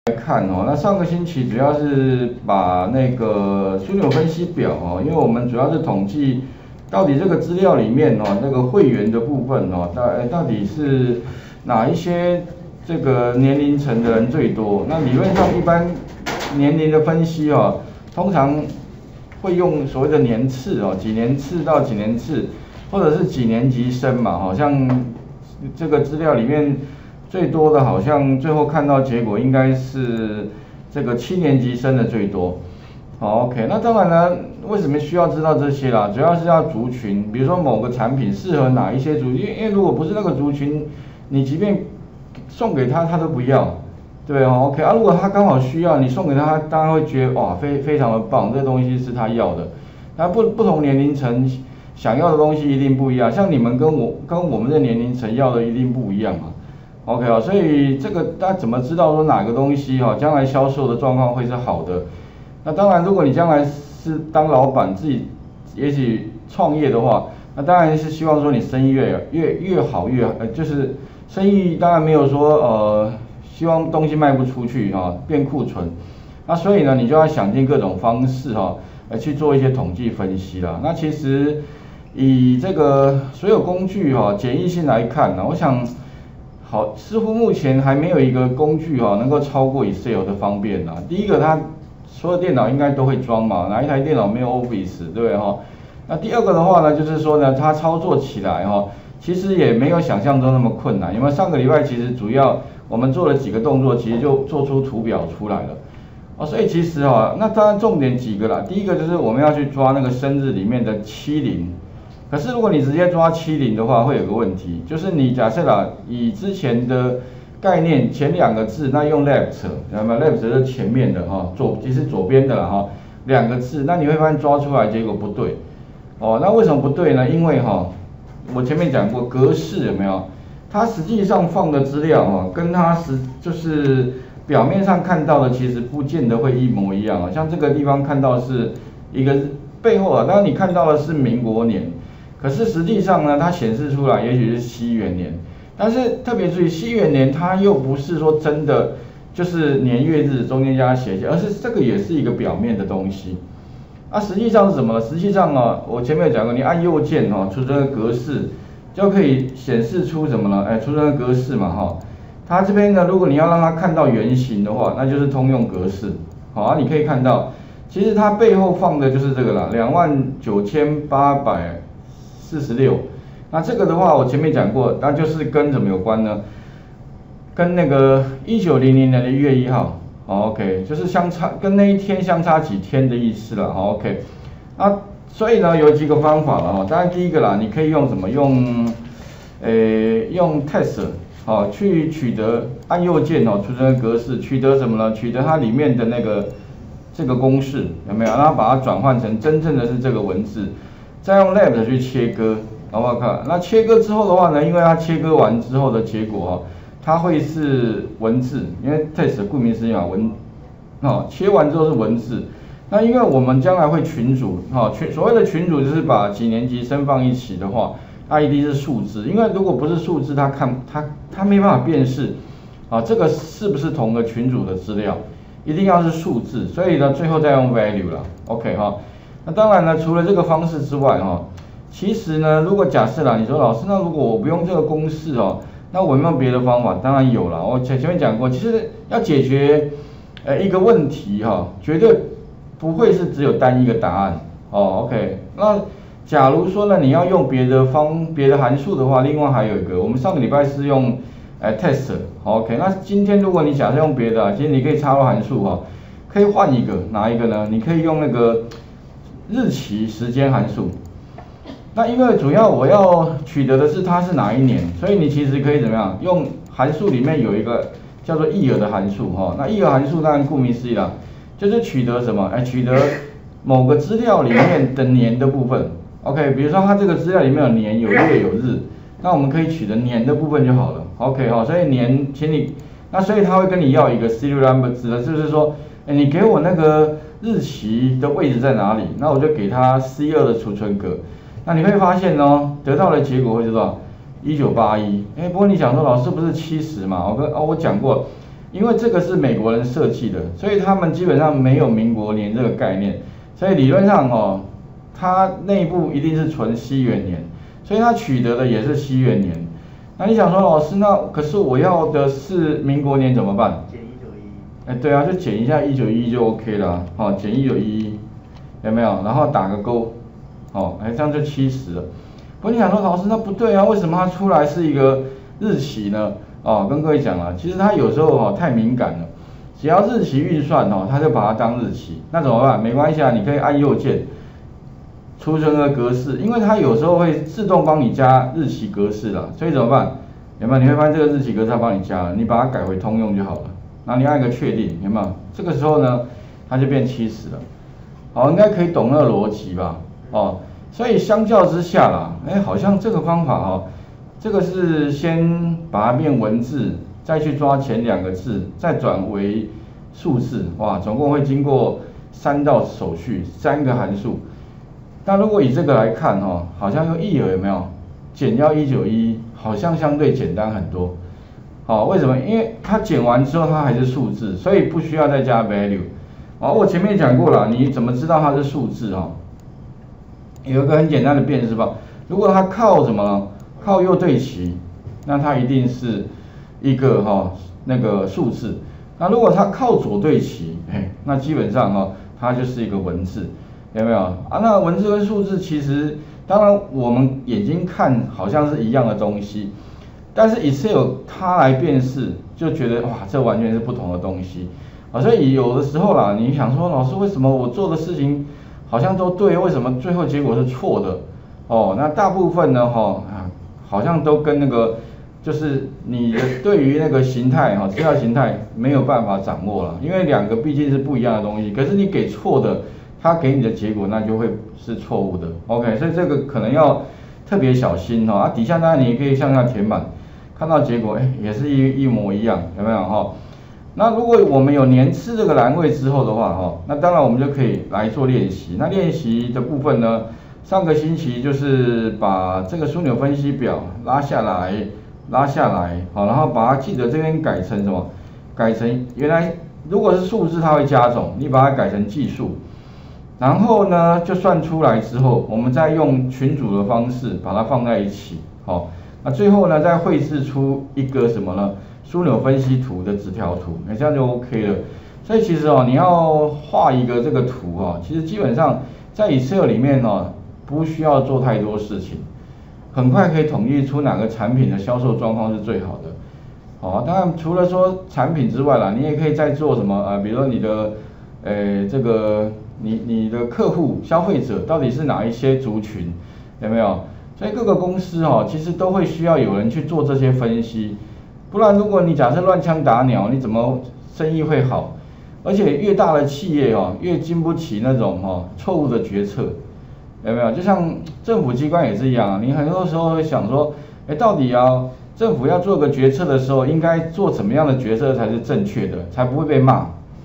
来看哦，那上个星期主要是把那个枢纽分析表哦，因为我们主要是统计到底这个资料里面哦，那个会员的部分哦，到底是哪一些这个年龄层的人最多？那理论上一般年龄的分析哦，通常会用所谓的年次哦，几年次到几年次，或者是几年级生嘛，好像这个资料里面。最多的好像最后看到结果应该是这个7年级生的最多。好 ，OK， 那当然呢，为什么需要知道这些啦？主要是要族群，比如说某个产品适合哪一些族群，因为如果不是那个族群，你即便送给他，他都不要，对哦 ，OK 啊，如果他刚好需要，你送给他，他当然会觉得哇，非常的棒，这东西是他要的。那不同年龄层想要的东西一定不一样，像你们跟我们的年龄层要的一定不一样嘛。OK 啊，所以这个大家怎么知道说哪个东西哈，将来销售的状况会是好的？那当然，如果你将来是当老板自己，也许创业的话，那当然是希望说你生意越好就是生意当然没有说希望东西卖不出去哈，变库存。那所以呢，你就要想尽各种方式哈，去做一些统计分析啦。那其实以这个所有工具哈简易性来看呢，我想。好，似乎目前还没有一个工具能够超过 Excel 的方便啦。第一个，它所有电脑应该都会装嘛，哪一台电脑没有 Office， 对不对哈？那第二个的话呢，就是说呢，它操作起来其实也没有想象中那么困难。因为上个礼拜其实主要我们做了几个动作，其实就做出图表出来了。所以其实那当然重点几个啦。第一个就是我们要去抓那个生日里面的70。可是如果你直接抓70的话，会有个问题，就是你假设啦，以之前的概念前2个字，那用 left， 那么 left 是前面的其实左边的啦2个字，那你会发现抓出来结果不对。那为什么不对呢？因为我前面讲过格式有没有？它实际上放的资料跟它就是表面上看到的其实不见得会一模一样像这个地方看到是一个背后当然你看到的是民国年。可是实际上呢，它显示出来也许是西元年，但是特别注意西元年，它又不是说真的就是年月日中间加写，而是这个也是一个表面的东西。实际上是什么呢？实际上我前面有讲过，你按右键储存的格式就可以显示出什么呢？储存的格式嘛它这边呢，如果你要让它看到原型的话，那就是通用格式。你可以看到，其实它背后放的就是这个啦，29846。那这个的话，我前面讲过，那就是跟什么有关呢？跟那个1900年的1月1号，OK， 就是跟那一天相差几天的意思了，OK。所以呢，有几个方法了当然第一个啦，你可以用什么？用 test 去取得按右键储存格式，取得什么呢？取得它里面的那个这个公式有没有？然后把它转换成真正的是这个文字。再用 left 去切割，好不好看？那切割之后的话呢，因为它切割完之后的结果它会是文字，因为 test 顾名思义嘛，切完之后是文字。那因为我们将来会群组，所谓的群组就是把几年级生放一起的话，它一定是数字，因为如果不是数字，它没办法辨识这个是不是同个群组的资料，一定要是数字，所以呢，最后再用 value 了 ，OK 那当然呢，除了这个方式之外其实呢，如果假设啦，你说老师，那如果我不用这个公式那我有没有别的方法？当然有啦，我前面讲过，其实要解决一个问题绝对不会是只有单一个答案OK。那假如说呢，你要用别的函数的话，另外还有一个，我们上个礼拜是用test OK。那今天如果你假设用别的其实你可以插入函数可以换一个，哪一个呢？你可以用那个日期时间函数。那因为主要我要取得的是它是哪一年，所以你其实可以怎么样？用函数里面有一个叫做 year 的函数那 year 函数当然顾名思义啦，就是取得什么？取得某个资料里面的年的部分。OK， 比如说它这个资料里面有年、有月、有日，那我们可以取得年的部分就好了。OK 所以年，所以它会跟你要一个 serial number， 指的就是说，你给我那个日期的位置在哪里？那我就给它 C2 的储存格。那你会发现得到的结果会是多少？1981。不过你想说老师不是70嘛？我讲过， 因为这个是美国人设计的，所以他们基本上没有民国年这个概念，所以理论上哦，它内部一定是纯西元年，所以它取得的也是西元年。那你想说老师，那可是我要的是民国年怎么办？ 减1911。 哎，对啊，就减一下1911就 OK 了，哦，减1911，有没有？然后打个勾，哦，哎，这样就70了。不过你想说老师，那不对啊，为什么它出来是一个日期呢？哦，跟各位讲了，其实它有时候哦太敏感了，只要日期运算哦，它就把它当日期，那怎么办？没关系啊，你可以按右键。储存的格式，因为它有时候会自动帮你加日期格式了，所以怎么办？有没有？你会发现这个日期格式它帮你加了，你把它改回通用就好了。然后你按一个确定，有没有？这个时候呢，它就变70了。好，应该可以懂那个逻辑吧？哦，所以相较之下啦，哎，好像这个方法哦，这个是先把它变文字，再去抓前2个字，再转为数字，哇，总共会经过3道手续，3个函数。那如果以这个来看哈，好像用一有没有减掉1911，好像相对简单很多。好，为什么？因为它减完之后它还是数字，所以不需要再加 value。哦，我前面讲过了，你怎么知道它是数字哈？有一个很简单的辨识法，如果它靠什么？靠右对齐，那它一定是一个那个数字。那如果它靠左对齐，那基本上它就是一个文字。有没有啊？那文字跟数字其实，当然我们眼睛看好像是一样的东西，但是 Excel 它来辨识，就觉得哇，这完全是不同的东西啊。所以有的时候啦，你想说老师为什么我做的事情好像都对，为什么最后结果是错的？哦，那大部分呢好像都跟那个就是你的对于那个形态资料形态没有办法掌握了，因为2个毕竟是不一样的东西，可是你给错的。它给你的结果那就会是错误的 ，OK， 所以这个可能要特别小心底下当然你也可以向下填满，看到结果也是一模一样，有没有那如果我们有年次这个栏位之后的话那当然我们就可以来做练习。那练习的部分呢，上个星期就是把这个枢纽分析表拉下来，然后把它记得这边改成什么？改成原来如果是数字它会加总，你把它改成计数。然后呢，就算出来之后，我们再用群组的方式把它放在一起，那最后呢，再绘制出一个什么呢？枢纽分析图的直条图，这样就 OK 了。所以其实你要画一个这个图其实基本上在 Excel 里面不需要做太多事情，很快可以统计出哪个产品的销售状况是最好的。当然除了说产品之外啦，你也可以再做什么比如说你的这个。你的客户消费者到底是哪一些族群，有没有？所以各个公司其实都会需要有人去做这些分析，不然如果你假设乱枪打鸟，你怎么生意会好？而且越大的企业越经不起那种错误的决策，有没有？就像政府机关也是一样你很多时候会想说，到底政府要做个决策的时候，应该做怎么样的决策才是正确的，才不会被骂？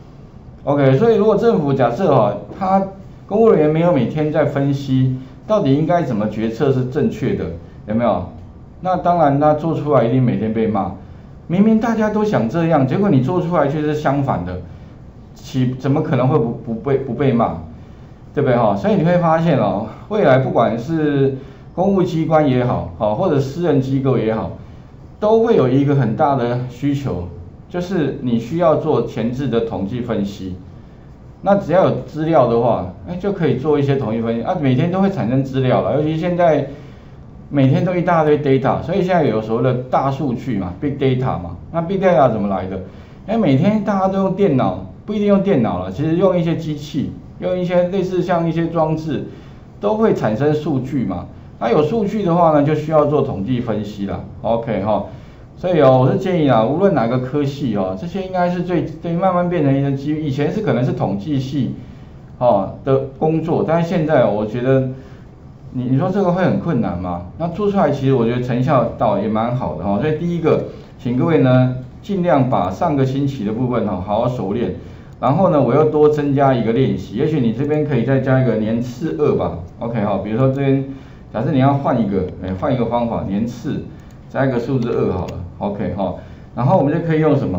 OK， 所以如果政府假设他公务人员没有每天在分析到底应该怎么决策是正确的，有没有？那当然他做出来一定每天被骂。明明大家都想这样，结果你做出来却是相反的，怎么可能会不被骂？对不对所以你会发现未来不管是公务机关也好或者私人机构也好，都会有一个很大的需求。就是你需要做前置的统计分析，那只要有资料的话，就可以做一些统计分析每天都会产生资料了，尤其现在每天都一大堆 data， 所以现在有所谓的大数据嘛 ，big data 嘛，那 big data 怎么来的？每天大家都用电脑，不一定用电脑了，其实用一些机器，用一些类似像一些装置，都会产生数据嘛。那有数据的话呢，就需要做统计分析了 ，OK 所以我是建议无论哪个科系这些应该是最慢慢变成一个机遇。以前是可能是统计系的工作，但是现在我觉得你说这个会很困难吗？那做出来其实我觉得成效倒也蛮好的所以第一个，请各位呢尽量把上个星期的部分好好熟练，然后呢我又多增加一个练习，也许你这边可以再加一个年次2吧 ，OK 比如说这边假设你要换一个方法，年次加一个数字2好了。OK 然后我们就可以用什么？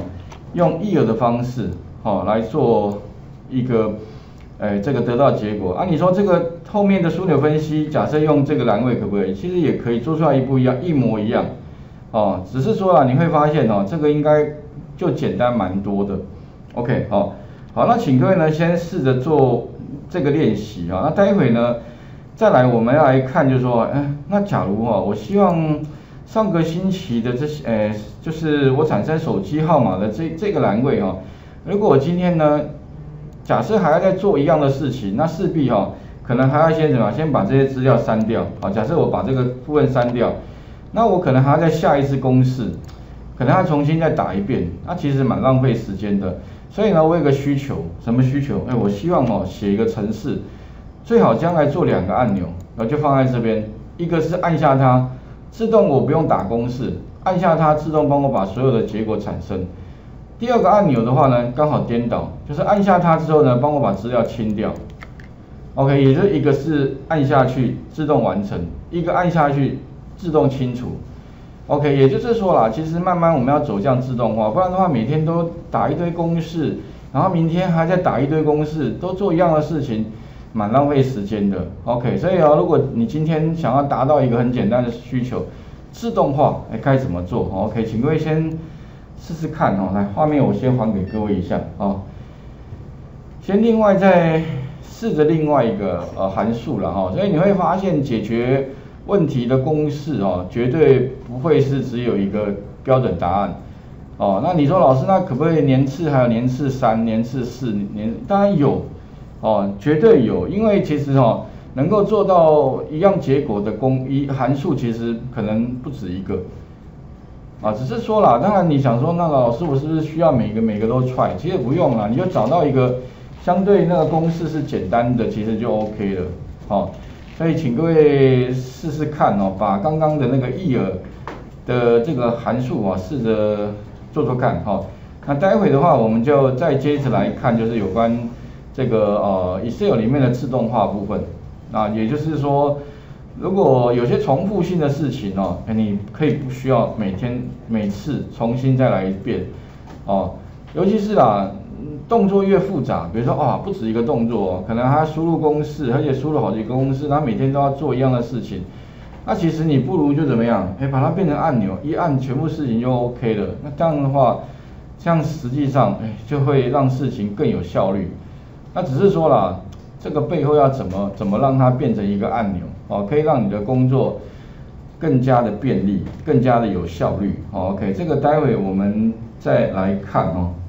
用 year 的方式，来做一个，这个得到结果啊。你说这个后面的枢纽分析，假设用这个栏位可不可以？其实也可以做出来一模一样，只是说你会发现这个应该就简单蛮多的。OK， 好，那请各位呢先试着做这个练习啊。那待会呢再来我们要来看，就是说，那假如我希望上个星期的这些，就是我产生手机号码的这个栏位如果我今天呢，假设还要再做一样的事情，那势必可能还要先怎么样？先把这些资料删掉。好，假设我把这个部分删掉，那我可能还要再下一次公式，可能要重新再打一遍，那其实蛮浪费时间的。所以呢，我有个需求，什么需求？我希望写一个程式，最好将来做2个按钮，然后就放在这边，一个是按下它，自动我不用打公式，按下它自动帮我把所有的结果产生。第2个按钮的话呢，刚好颠倒，就是按下它之后呢，帮我把资料清掉。OK， 也就是一个是按下去自动完成，一个按下去自动清除。OK， 也就是说啦，其实慢慢我们要走向自动化，不然的话每天都打一堆公式，然后明天还在打一堆公式，都做一样的事情，蛮浪费时间的。OK， 所以如果你今天想要达到一个很简单的需求，自动化，该怎么做 ？OK， 请各位先试试看来，画面我先还给各位一下先另外再试着另外一个函数了所以你会发现解决问题的公式绝对不会是只有一个标准答案那你说老师，那可不可以年次还有年次3、年次4、当然有绝对有，因为其实能够做到一样结果的函数其实可能不止一个只是说啦，当然你想说那个老师我是不是需要每个都 try？ 其实不用啦，你就找到一个相对那个公式是简单的，其实就 OK 了所以请各位试试看把刚刚的那个 year 的这个函数试着做看那待会的话我们就再接着来看，就是有关这个Excel 里面的自动化部分。那也就是说，如果有些重复性的事情你可以不需要每次重新再来一遍尤其是动作越复杂，比如说不止一个动作可能他输入公式，而且输入好几个公式，他每天都要做一样的事情，那其实你不如就怎么样，把它变成按钮，一按全部事情就 OK 了。那这样的话，这样实际上就会让事情更有效率。那只是说啦，这个背后要怎么让它变成一个按钮可以让你的工作更加的便利，更加的有效率OK， 这个待会我们再来看